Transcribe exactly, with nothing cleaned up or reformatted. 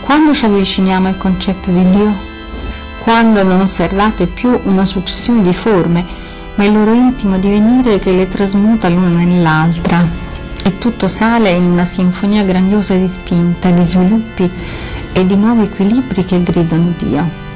Quando ci avviciniamo al concetto di Dio? Quando non osservate più una successione di forme, ma il loro intimo divenire che le trasmuta l'una nell'altra, e tutto sale in una sinfonia grandiosa di spinta, di sviluppi e di nuovi equilibri che gridano Dio.